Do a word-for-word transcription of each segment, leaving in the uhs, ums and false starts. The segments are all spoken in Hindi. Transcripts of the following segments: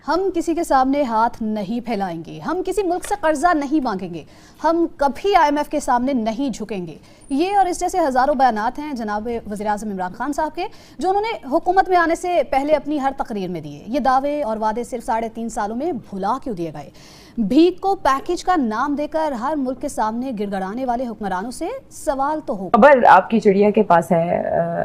हम किसी के सामने हाथ नहीं फैलाएंगे, हम किसी मुल्क से कर्जा नहीं मांगेंगे, हम कभी आईएमएफ के सामने नहीं झुकेंगे। ये और इस जैसे हज़ारों बयानात हैं जनाब वज़ीर-ए-आज़म इमरान खान साहब के, जो उन्होंने हुकूमत में आने से पहले अपनी हर तकरीर में दिए। ये दावे और वादे सिर्फ साढ़े तीन सालों में भुला क्यों दिए गए? भीख को पैकेज का नाम देकर हर मुल्क के सामने गिड़गड़ाने वाले हुक्मरानों से सवाल तो हो। खबर आपकी चिड़िया के पास है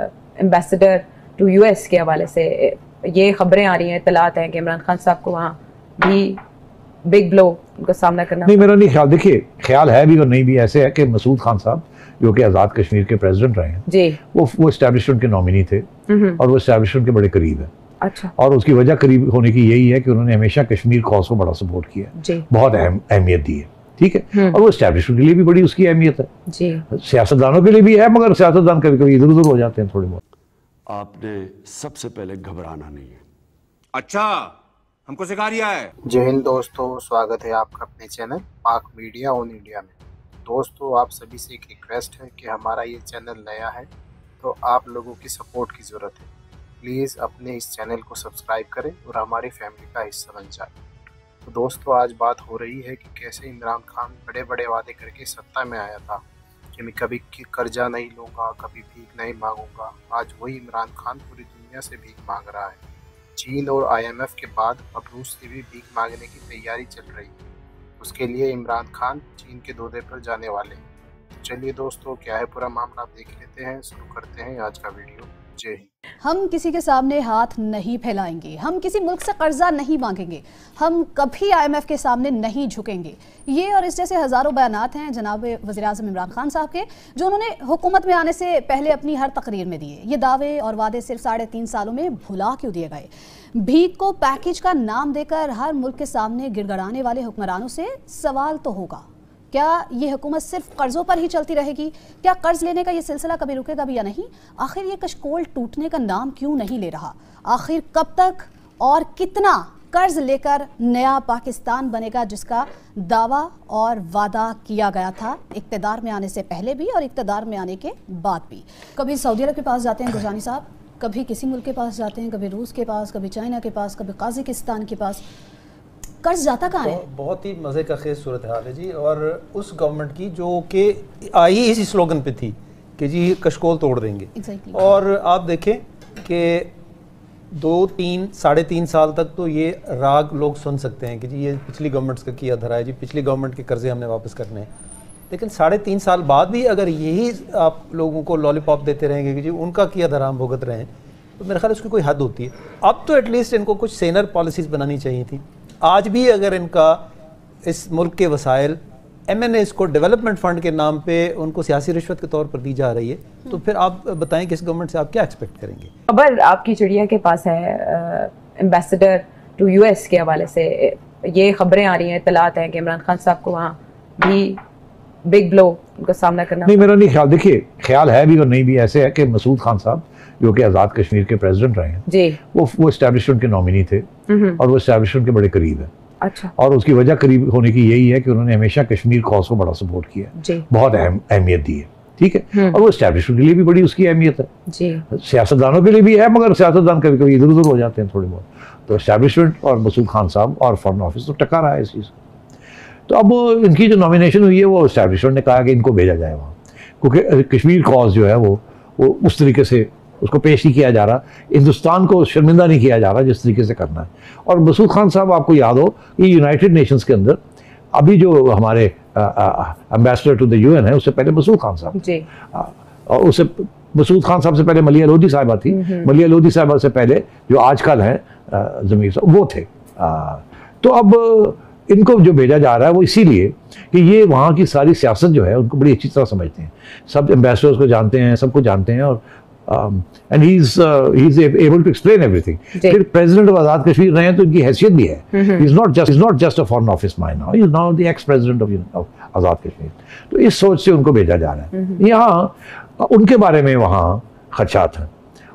एम्बेसडर टू यूएस के हवाले से ये खबरें आ रही हैं, इतलात हैं कि इमरान खान साहब को वहाँ भी बिग ब्लो उनका सामना करना। नहीं, मेरा नहीं ख्याल, देखिए ख्याल है भी और नहीं भी। ऐसे है कि मसूद खान साहब जो कि आज़ाद कश्मीर के प्रेसिडेंट रहे हैं जी, वो वो एस्टैब्लिशमेंट के नॉमिनी थे और वो एस्टैब्लिशमेंट के बड़े करीब है। अच्छा। और उसकी वजह करीब होने की यही है कि उन्होंने हमेशा कश्मीर कॉज को बड़ा सपोर्ट किया, बहुत अहम अहमियत दी है, ठीक है। और वो एस्टैब्लिशमेंट के लिए भी बड़ी उसकी अहमियत है जी, सियासतदानों के लिए भी है, मगर सियासतदान कभी कभी इधर उधर हो जाते हैं थोड़े बहुत। आपने सबसे पहले घबराना नहीं है। अच्छा, हमको सिखा रिया है। जय हिंद दोस्तों, स्वागत है आपका अपने चैनल पाक मीडिया ऑन इंडिया में। दोस्तों, आप सभी से एक रिक्वेस्ट है कि हमारा ये चैनल नया है तो आप लोगों की सपोर्ट की ज़रूरत है। प्लीज़ अपने इस चैनल को सब्सक्राइब करें और हमारी फैमिली का हिस्सा बन जाए। तो दोस्तों, आज बात हो रही है कि कैसे इमरान खान बड़े बड़े वादे करके सत्ता में आया था कि मैं कभी कर्जा नहीं लूँगा, कभी भीख नहीं मांगूंगा। आज वही इमरान खान पूरी दुनिया से भीख मांग रहा है। चीन और आईएमएफ के बाद अब रूस से भी भीख मांगने की तैयारी चल रही है। उसके लिए इमरान खान चीन के दौरे पर जाने वाले हैं। तो चलिए दोस्तों, क्या है पूरा मामला आप देख लेते हैं। शुरू करते हैं आज का वीडियो। जय हिंद। हम किसी के सामने हाथ नहीं फैलाएंगे, हम किसी मुल्क से कर्जा नहीं मांगेंगे, हम कभी आईएमएफ के सामने नहीं झुकेंगे। ये और इस जैसे हज़ारों बयानात हैं जनाब वज़ीर-ए-आज़म इमरान खान साहब के, जो उन्होंने हुकूमत में आने से पहले अपनी हर तकरीर में दिए। ये दावे और वादे सिर्फ साढ़े तीन सालों में भुला क्यों दिए गए? भीख को पैकेज का नाम देकर हर मुल्क के सामने गिड़गड़ाने वाले हुक्मरानों से सवाल तो होगा, क्या ये हुकूमत सिर्फ कर्जों पर ही चलती रहेगी? क्या कर्ज लेने का ये सिलसिला कभी रुकेगा भी या नहीं? आखिर ये कशकोल टूटने का नाम क्यों नहीं ले रहा? आखिर कब तक और कितना कर्ज लेकर नया पाकिस्तान बनेगा, जिसका दावा और वादा किया गया था इक़्तिदार में आने से पहले भी और इक़्तिदार में आने के बाद भी? कभी सऊदी अरब के पास जाते हैं गुरजानी साहब, कभी किसी मुल्क के पास जाते हैं, कभी रूस के पास, कभी चाइना के पास, कभी काज़ाकिस्तान के पास। कर्ज जाता कहाँ है? बहुत ही मज़े का खेज सूरत हाल है जी। और उस गवर्नमेंट की जो कि आई इसी स्लोगन पे थी कि जी कशकोल तोड़ देंगे। exactly. और आप देखें कि दो तीन साढ़े तीन साल तक तो ये राग लोग सुन सकते हैं कि जी ये पिछली गवर्नमेंट्स का किया धरा है, जी पिछली गवर्नमेंट के कर्जे हमने वापस करने हैं। लेकिन साढ़े तीन साल बाद भी अगर यही आप लोगों को लॉलीपॉप देते रहेंगे कि जी उनका किया धरा हम भुगत रहे हैं, तो मेरे ख्याल उसकी कोई हद होती है। अब तो एटलीस्ट इनको कुछ सेनर पॉलिसीज़ बनानी चाहिए थी। आज भी अगर इनका इस मुल्क के वसाइल एम एन एस को डेवलपमेंट फ़ंड के नाम पे उनको सियासी रिश्वत के तौर पर दी जा रही है, तो फिर आप बताएं कि इस गवर्नमेंट से आप क्या एक्सपेक्ट करेंगे? खबर आपकी चिड़िया के पास है एम्बेसडर टू यूएस के हवाले से ये खबरें आ रही हैं, इतलात हैं कि इमरान खान साहब को वहाँ भी बिग ब्लो उनका सामना करना। नहीं, मेरा नहीं ख्याल, देखिए ख्याल है भी और नहीं भी। ऐसे है कि मसूद खान साहब जो कि आज़ाद कश्मीर के प्रेसिडेंट रहे हैं जी, वो वो एस्टैब्लिशमेंट के नॉमिनी थे और वो एस्टैब्लिशमेंट के बड़े करीब है। अच्छा। और उसकी वजह करीब होने की यही है कि उन्होंने हमेशा कश्मीर कॉज को बड़ा सपोर्ट किया, बहुत अहम अहमियत दी है, ठीक है। और वो एस्टैब्लिशमेंट के लिए भी बड़ी उसकी अहमियत है जी, सियासतदानों के लिए भी है, मगर सियासतदान कभी कभी इधर उधर हो जाते हैं थोड़े बहुत। तो एस्टैब्लिशमेंट और मसूद खान साहब और फॉरेन ऑफिस तो टक्कर रहा है इस चीज़। तो अब इनकी जो नॉमिनेशन हुई है वो एस्टैब्लिशमेंट ने कहा कि इनको भेजा जाए वहाँ, क्योंकि कश्मीर कॉज जो है वो वो उस तरीके से उसको पेश नहीं किया जा रहा, हिंदुस्तान को शर्मिंदा नहीं किया जा रहा जिस तरीके से करना है। और मसूद खान साहब, आपको याद हो कि यूनाइटेड नेशंस के अंदर अभी जो हमारे एम्बेसडर टू द यूएन है, उससे पहले मसूद खान साहब जी, आ, और उससे मसूद खान साहब से पहले मलिया लोधी साहिबा थी। मलिया लोधी साहिबा से पहले जो आजकल हैं ज़मीर साहब, वो थे। आ, तो अब इनको जो भेजा जा रहा है वो इसीलिए कि ये वहाँ की सारी सियासत जो है उनको बड़ी अच्छी तरह समझते हैं, सब एम्बेसडर्स को जानते हैं, सबको जानते हैं, और and he is he is able to explain everything. फिर प्रेसिडेंट ऑफ आज़ाद कश्मीर रहे हैं तो इनकी हैसियत भी है। He is not just is not just a foreign office man now, he is now the ex president of Azad Kashmir. तो इस सोच से उनको भेजा जा रहा है। यहाँ उनके बारे में वहाँ खदशात हैं,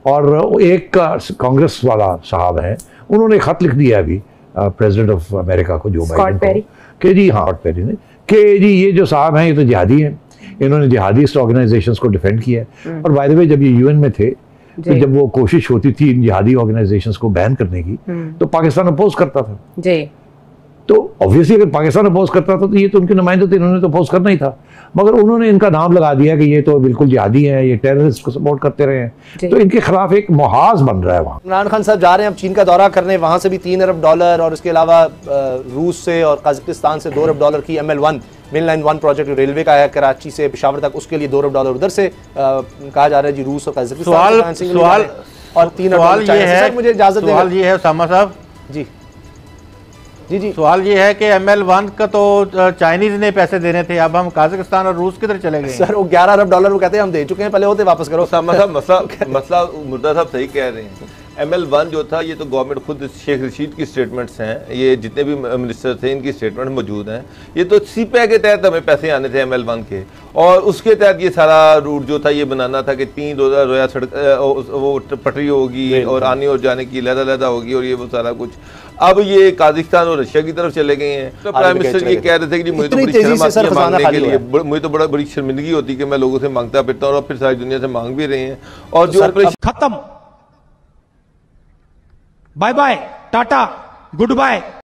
और एक कांग्रेस वाला साहब है, उन्होंने खत लिख दिया अभी प्रेसिडेंट ऑफ अमेरिका को, जो बाइडेन को, कि जी हाँ पेरी ने, कि जी ये जो साहब हैं ये तो जिहादी हैं, इन्होंने जिहादिस्ट ऑर्गेनाइजेशंस को डिफेंड किया है। और बाय द वे जब ये यूएन में थे तो जब वो कोशिश होती थी इन जिहादी ऑर्गेनाइजेशंस को बैन करने की तो पाकिस्तान अपोज करता था जी। तो ऑब्वियसली अगर पाकिस्तान अपोज करता था तो ये तो उनके नुमाइंदे थे, इन्होंने तो अपोज करना ही था, मगर उन्होंने इनका नाम लगा दिया कि ये तो बिल्कुल जिहादी हैं, ये टेररिस्ट को सपोर्ट करते रहे हैं, तो इनके खिलाफ एक मुहाज बन रहा है वहाँ। इमरान खान साहब जा रहे हैं अब चीन का दौरा करने, वहाँ से भी तीन अरब डॉलर और इसके अलावा रूस से और कजाकिस्तान से दो अरब डॉलर की M L one main line one project railway का है कराची से पेशावर तक, उसके लिए दो अरब डॉलर उधर से कहा जा रहा है जी रूस और कजाकिस्तान सवाल और तीन सवाल ये है मुझे इजाजत सवाल ये है उसामा साहब जी जी जी सवाल ये है कि एम एल वन का तो चाइनीज ने पैसे देने थे, अब हम कजाकिस्तान और रूस किधर चले गए? सर वो ग्यारह अरब डॉलर वो कहते हैं हम दे चुके हैं, पहले होते वापस करो। उसामा साहब मसला मसला मुर्दा साहब सही कह रहे हैं। एम एल वन जो था ये तो गवर्नमेंट खुद शेख रशीद की स्टेटमेंट्स हैं, ये जितने भी मिनिस्टर थे इनकी स्टेटमेंट मौजूद हैं। ये तो सी पी आई के तहत हमें पैसे आने थे एम एल वन के, और उसके तहत ये सारा रूट जो था ये बनाना था कि तीन रोजा रोया सड़क वो पटरी होगी और आने और जाने की लहदा लहदा होगी और ये वो सारा कुछ। अब ये काजाकिस्तान और रशिया की तरफ चले गए हैं। तो प्राइम मिनिस्टर ये कह रहे थे कि मुझे तो बड़ी शर्म आती है मांगने के लिए, मुझे तो बड़ा बड़ी शर्मिंदगी होती है कि मैं लोगों से मांगता फिरता हूँ और फिर सारी दुनिया से मांग भी रहे हैं। और जो खत्म, bye bye, tata, good bye.